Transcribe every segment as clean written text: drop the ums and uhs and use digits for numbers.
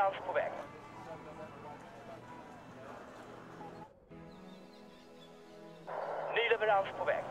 leverans på väg. Ny leverans på väg.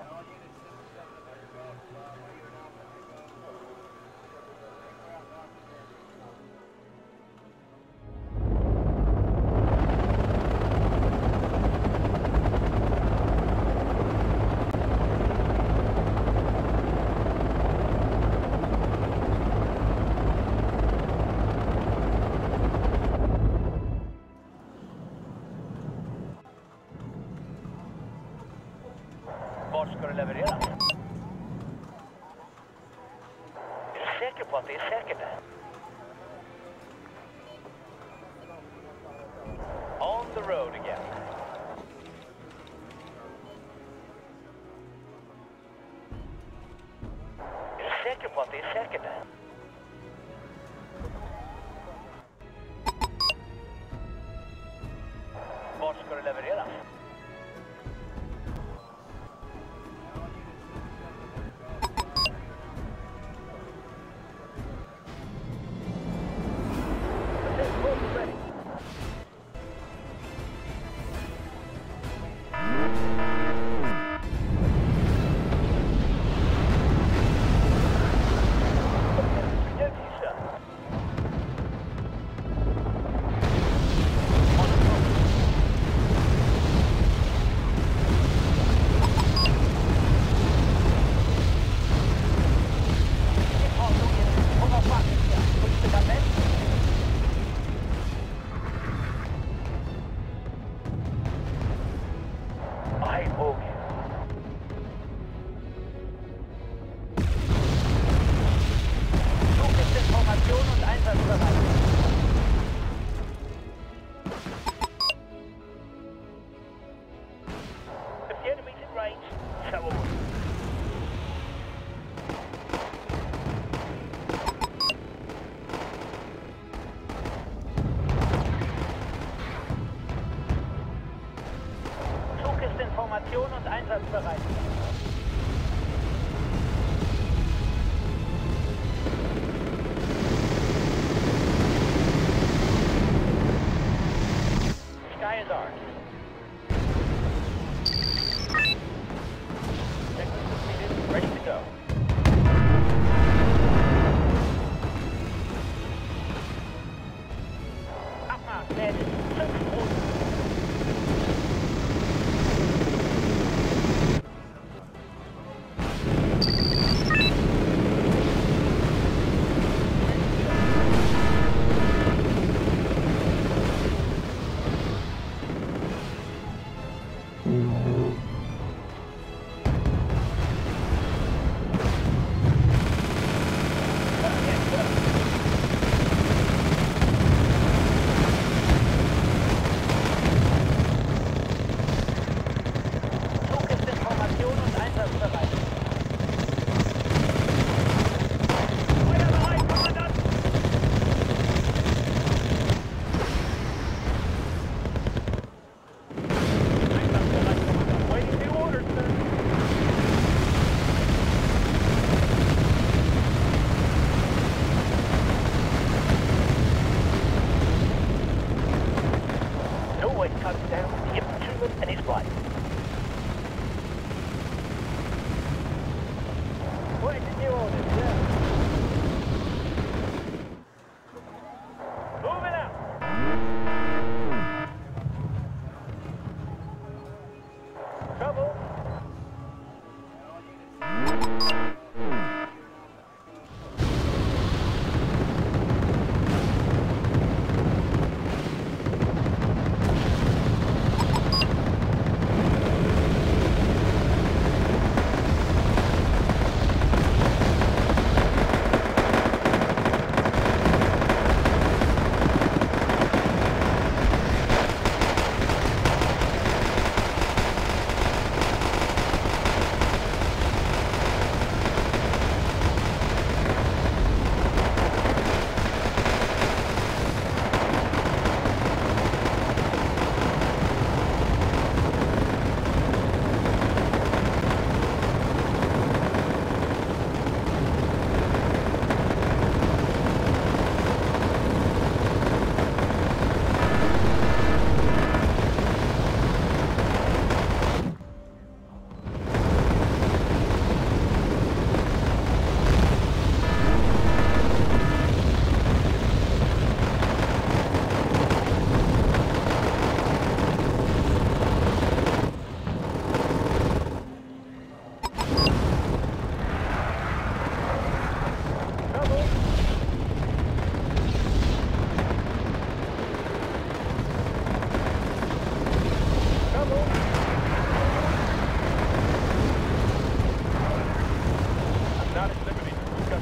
Vart ska du leverera? Är du säker på att det är säkert där? On the road again. Är du säker på att det är säkert där? Vart ska du leverera? Information und Einsatzbereit. If the enemy's in range, so are we. Zug ist in Formation und einsatzbereit. Sky is ours. Checklist completed, ready to go. Abmarsch, Ned. Zug rot.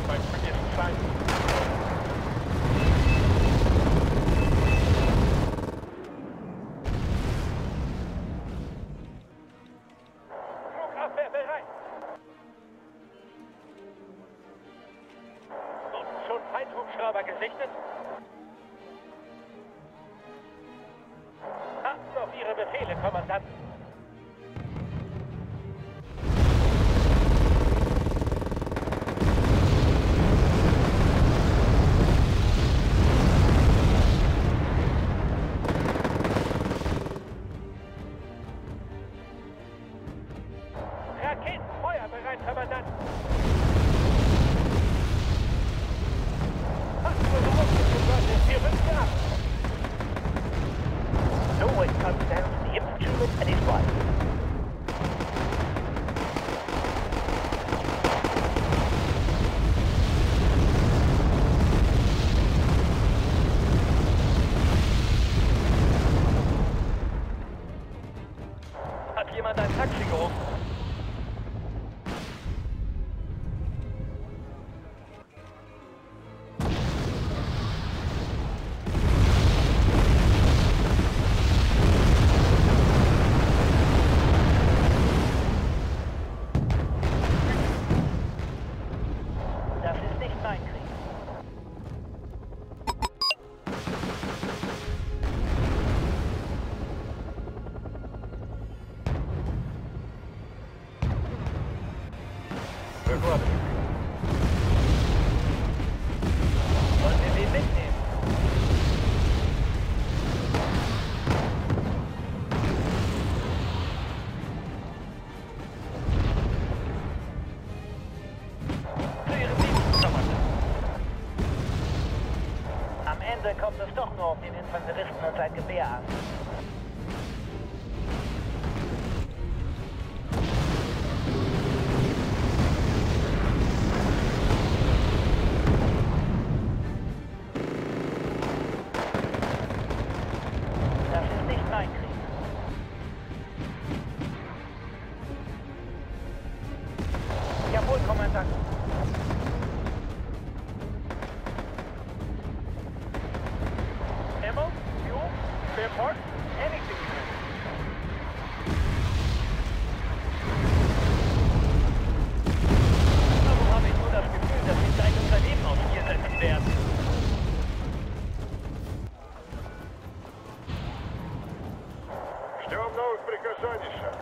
Mein Krieg ist klein. Flugabwehr bereit. Wurden schon Feindhubschrauber gesichtet? Achten auf Ihre Befehle, Kommandant. Raketenfeuer bereit, Kommandant. Wir rücken ab. So, it comes down to the infantryman and his wife. Hat jemand ein Taxi gerufen? Das ist nicht mein Krieg. Wollen wir den mitnehmen? Zu Ihrem Dienst, Kommandant. Am Ende kommt es doch nur auf den Infanteristen und sein Gewehr an. Das ist nicht mein Krieg. Jawohl, Kommandant. Ammo? Fuel? Spare parts? Anything you need. Warum habe ich nur das Gefühl, dass Sie gleich unser Leben aufs Spiel setzen werden? Ждем новых приказаний, шеф.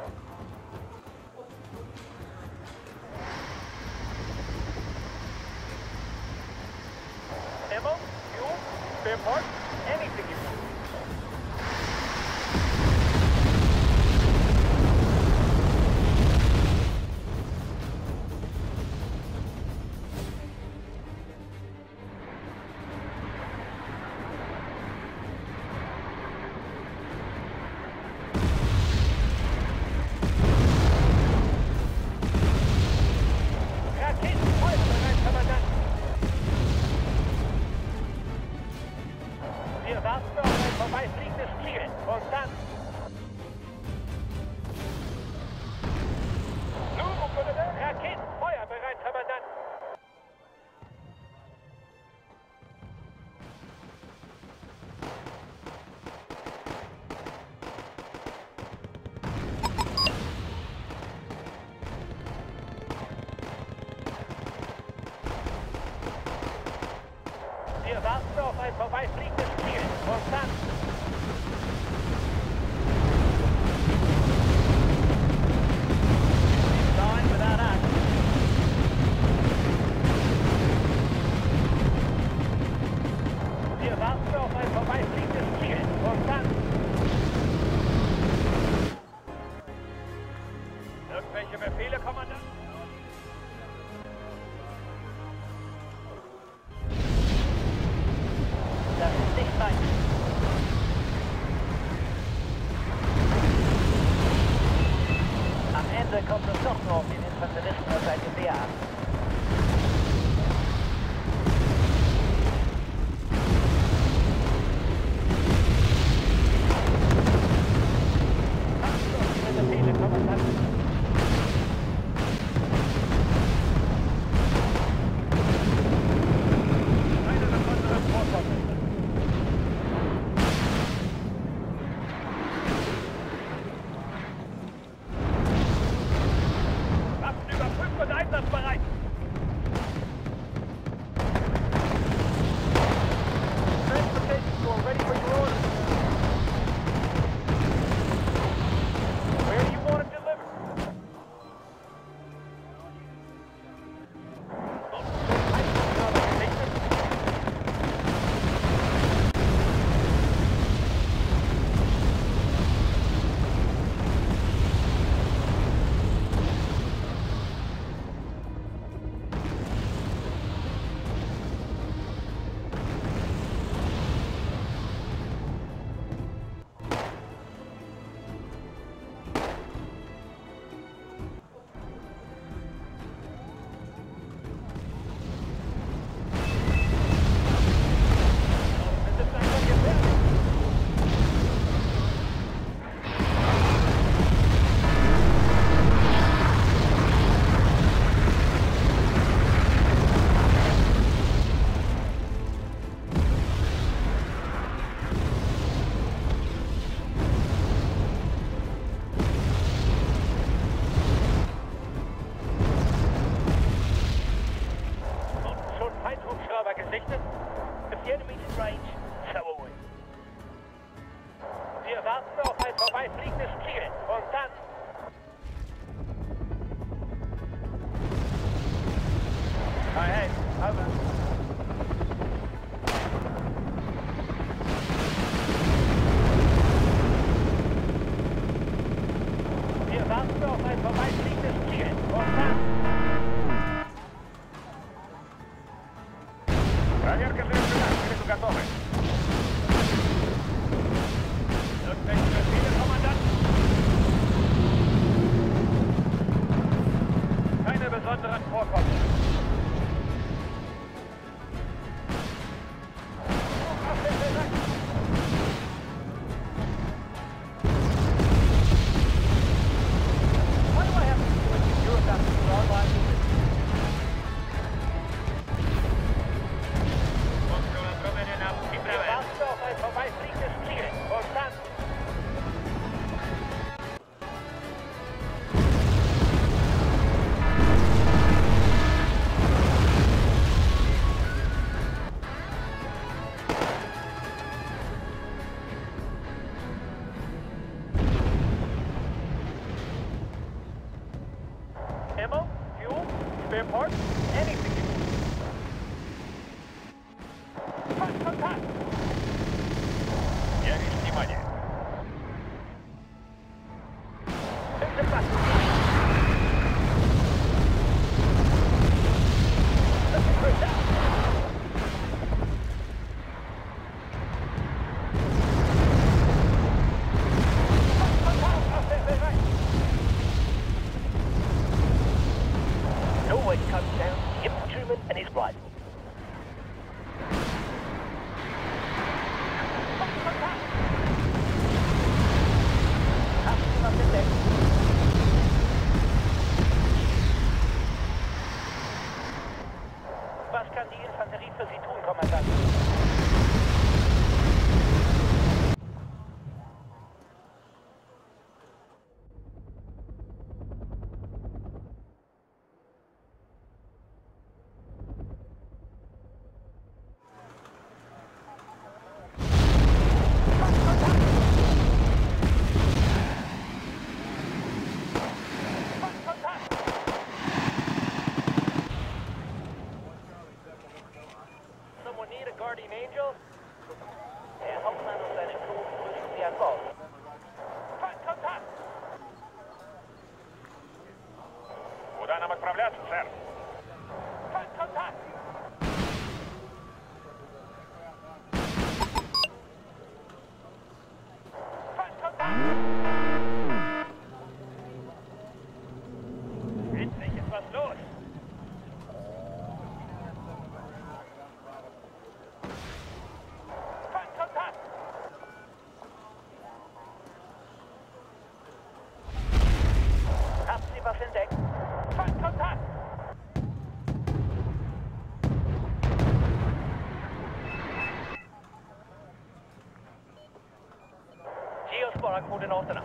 Ammo? Fuel? Spare parts? Anything you need. Raketenfeuer bereit, Kommandant. Wir warten auf ein vorbeifliegendes Ziel. Und dann... Raketenfeuer bereit, Kommandant. Wir warten auf ein vorbeifliegendes Ziel. Und dann... Flying without us. Wir warten auf ein vorbeifliegendes Ziel. Und dann... Irgendwelche Befehle, Kommandant? Das ist nicht mein Krieg. Ahead. Over. Wir warten auf ein vorbeifliegendes Ziel. Verstanden. Проверка завершена. К готовы. Irgendwelche Befehle, Kommandant? Keine besonderen Vorkommnisse. Why do I have to do it in Europe after you're online? Wir warten auf ein vorbeifliegendes Ziel. Verstanden. Ammo? Fuel? Spare parts? Anything you need. Контакт! Я вижу внимание. No way comes down the infantryman and his rifle. Was kann die Infanterie für Sie tun, Kommandant? Someone need a guardian angel? Der Hauptmann und seine Crew begrüßen Sie an Bord. Kontakt! Куда нам отправляться, сэр? Kontakt! Endlich ist was los! Kontakt! Haben Sie was entdeckt? Kontakt! Geospora-Koordinaterna.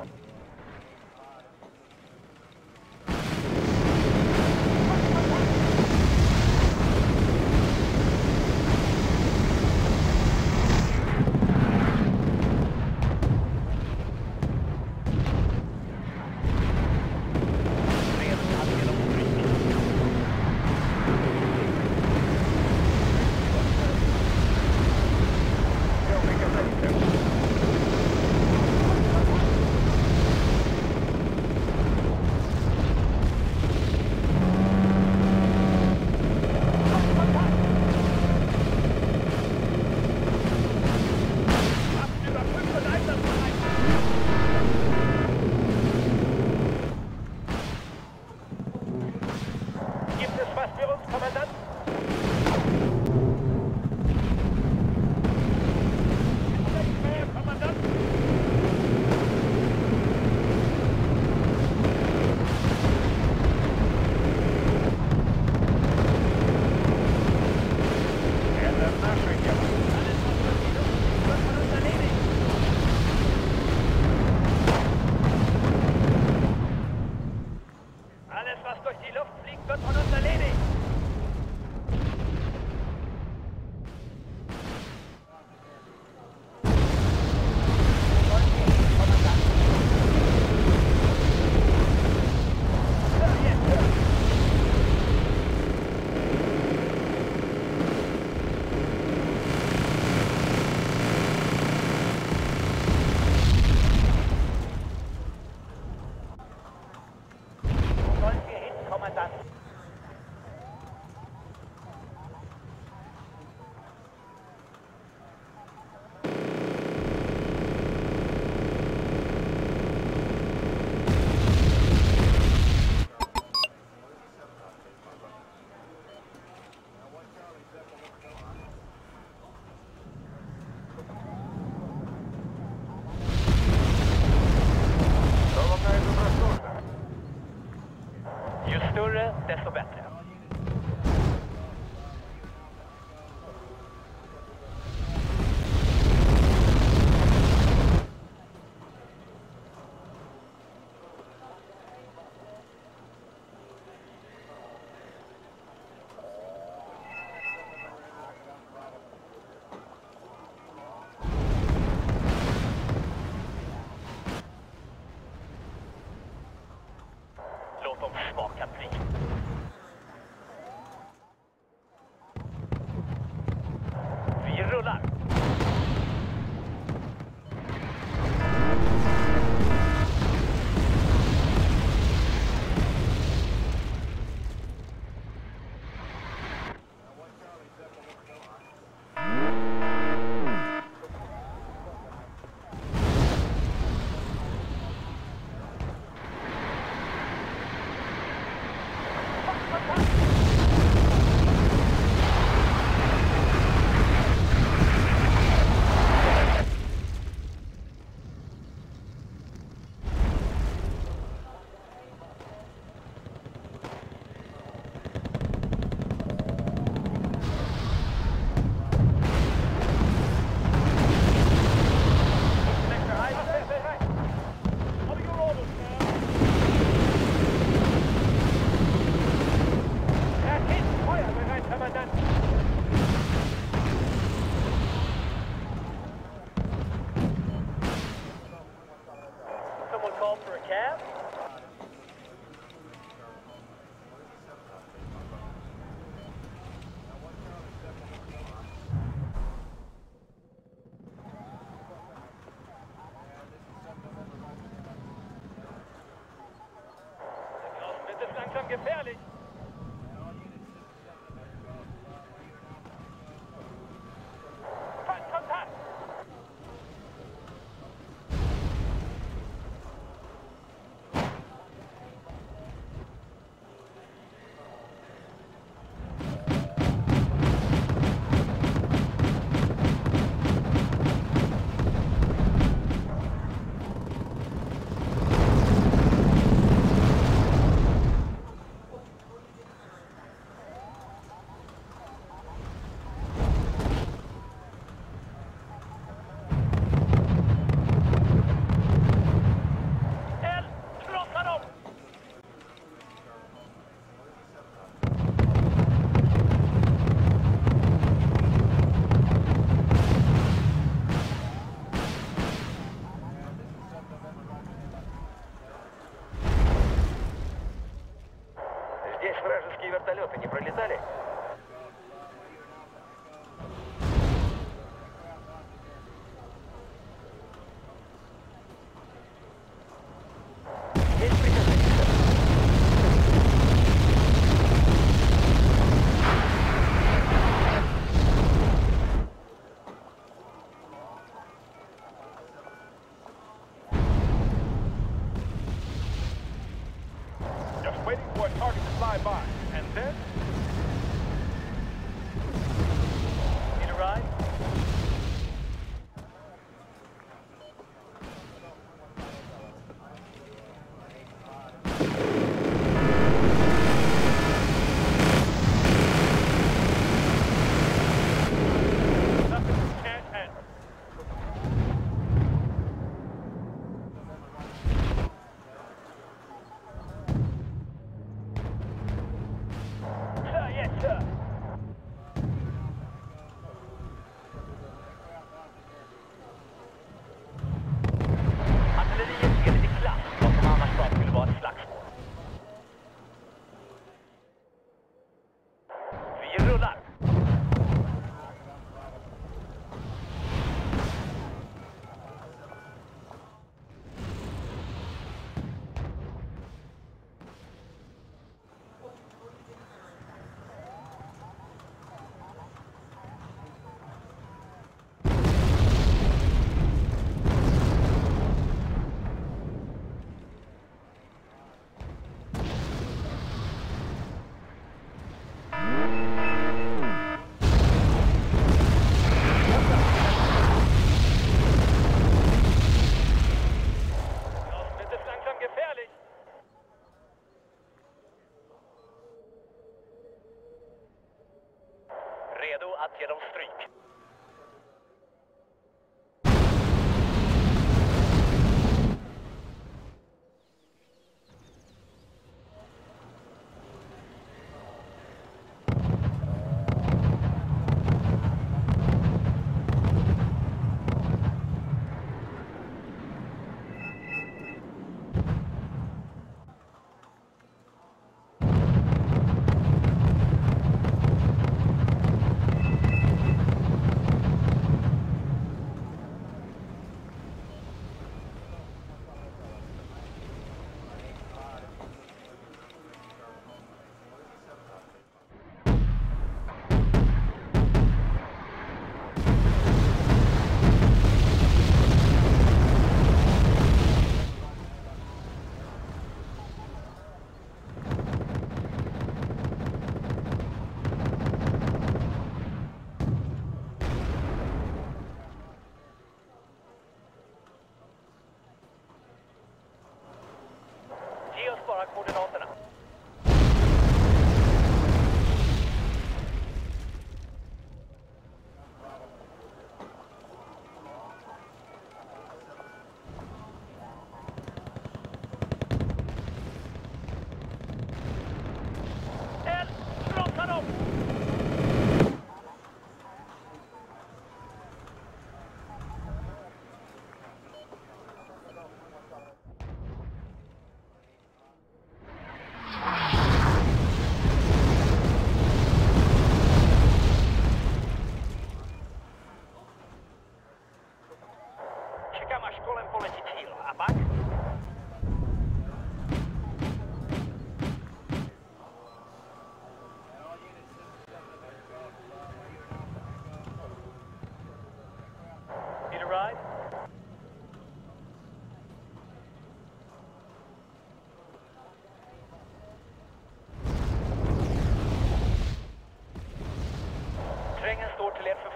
gefährlich! Feindkontakt! Здесь вражеские вертолеты не пролетали? Есть приказание, сэр? Just waiting for a target to fly by. And then... Need a ride? Nothing can't handle. Sir, yes, sir. Artilleriet ser till klass, vad som annars bara skulle vara ett slagsmål. Vi rullar! Jetzt wird es langsam gefährlich. Redo att ge dem stryk.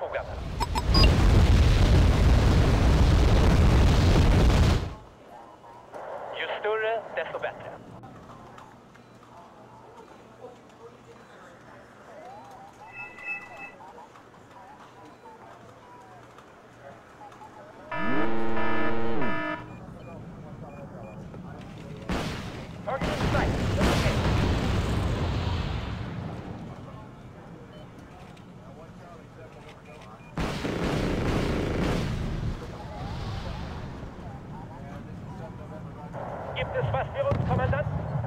förfogande. Ju större, desto bättre. Target in sight. That's okay. Gibt es was für uns, Kommandant?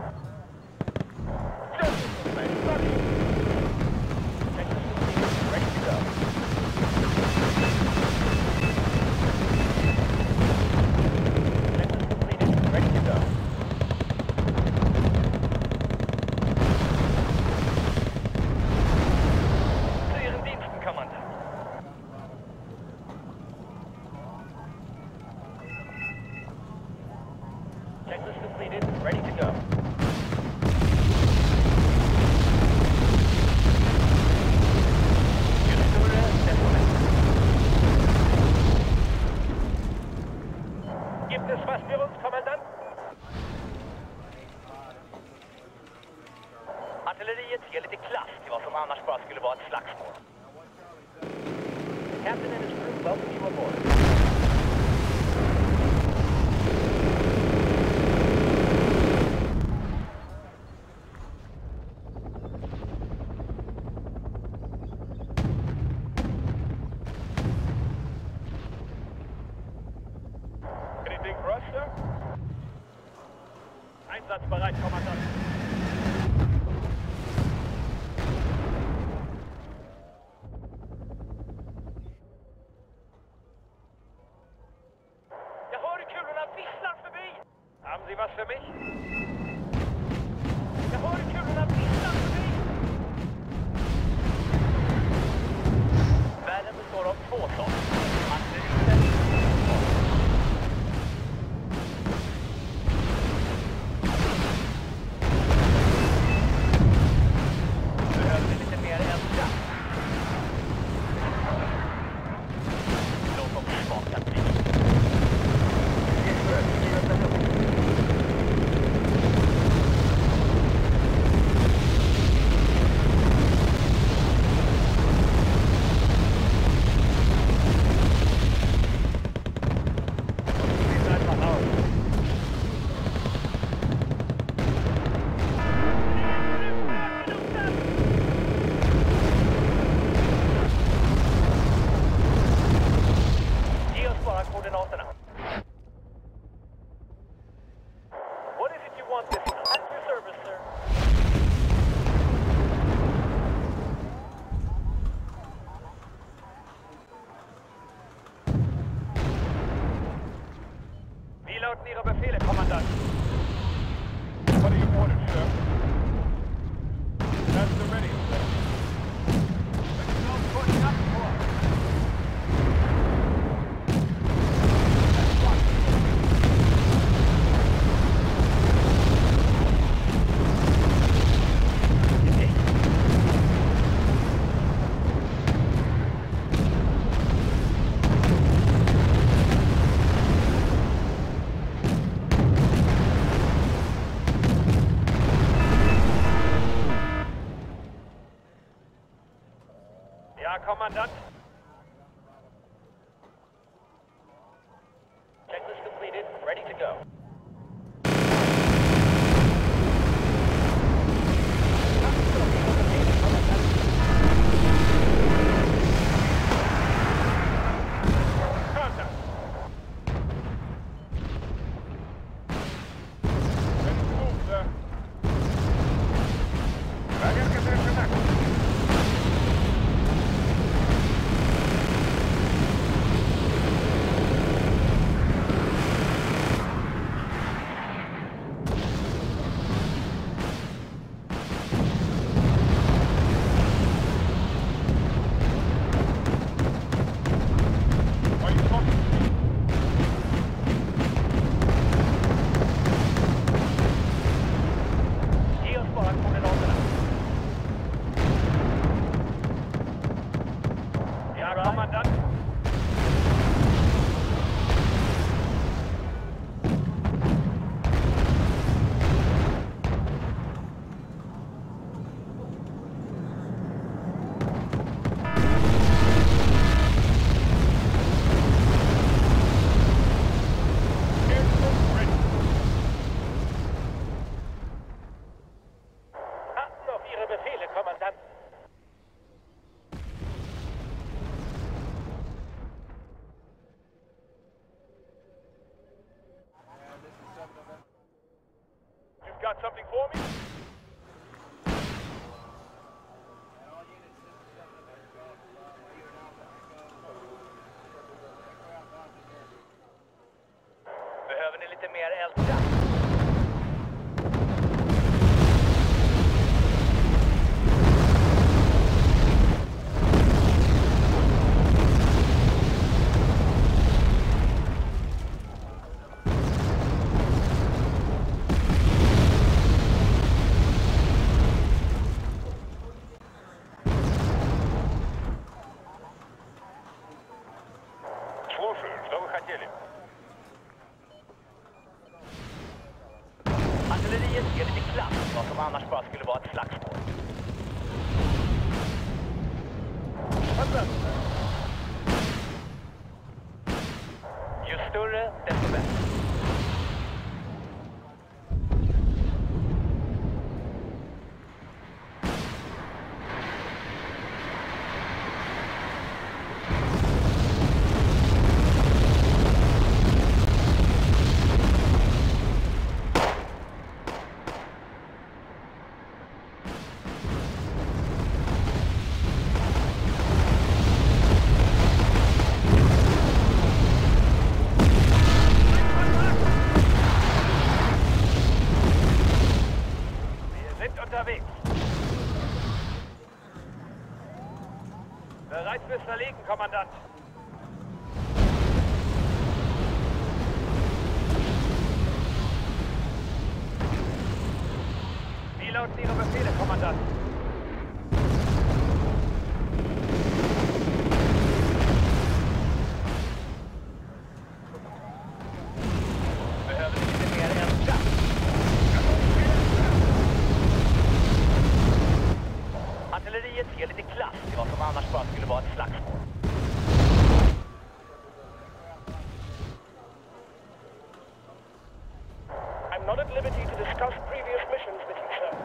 Ready to go. Checklist completed. Ready to go. Zu Ihren Diensten, Kommandant. Checklist completed. Ready to go. Ju större, desto bättre. Gibt es was für uns, Kommandant? Artilleriet ger lite klass till vad som annars bara skulle vara ett slagsmål. The captain and his crew welcome you aboard. Anything for us, sir? Einsatzbereit, Kommandant. Jag hör hur kulorna visslar förbi! Haben Sie was für mich? Jag hör hur kulorna visslar förbi! Världen består av två saker. Artilleriet och behöver vi lite mer eldkraft. Låt dem smaka bli. Здесь вражеский вертолет. Sieht einfach aus. Ge oss bara koordinaterna. What is it you want this time? At your service, sir. Wie lauten Ihre Befehle, Kommandant? What are your orders, sir? That's the ready, sir. Let's go push up for. Ja, Kommandant. Checklist completed. Ready to go. Contact. Ready to move, sir. Проверка завершена. got something for me? Behöver ni lite mer eldkraft? Слушаю, что вы хотели? Artilleriet ger lite klass, vad som annars bara skulle vara ett slagsmål. Ju större, desto bättre. Unterwegs. Bereit fürs Verlegen, Kommandant. Wie lauten Ihre Befehle, Kommandant? Behöver ni lite mer eldkraft? Artilleriet ger lite klass till vad som annars bara skulle vara ett slagsmål. I'm not at liberty to discuss previous missions with you, sir.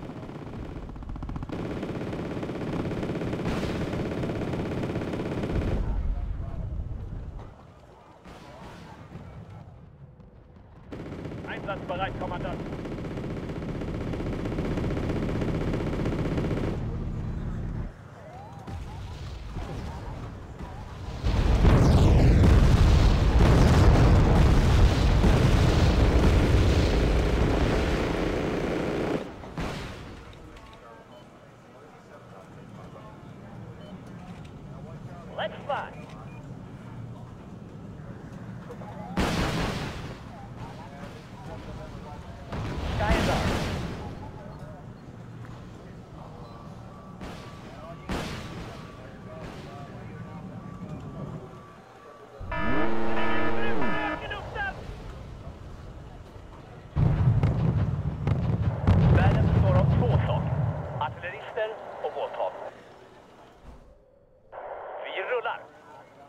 Einsatzbereit, Kommandant. Let's fly. Sky is ours. Världen består av två saker. Artillerister och båthavare. Vi rullar.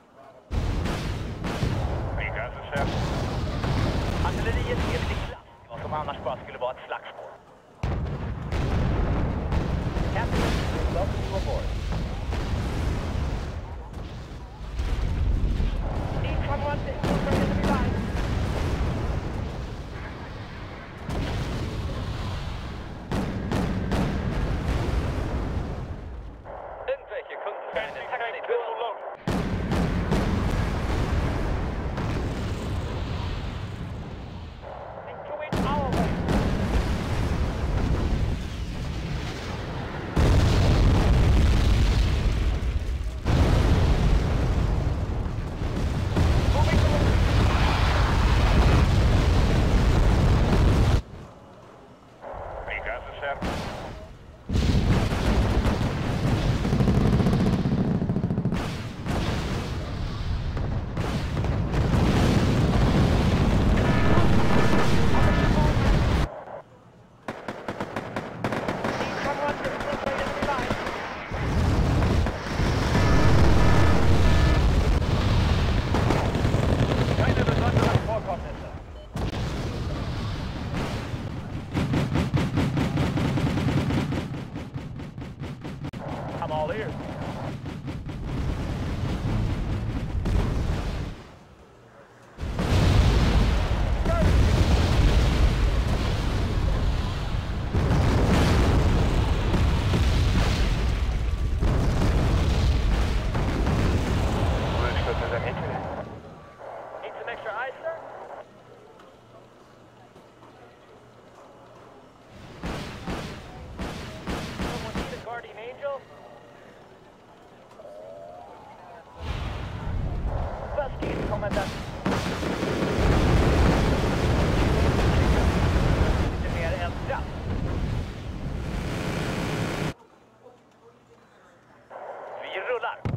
moment att... Lite mer eldkraft. Vi rullar.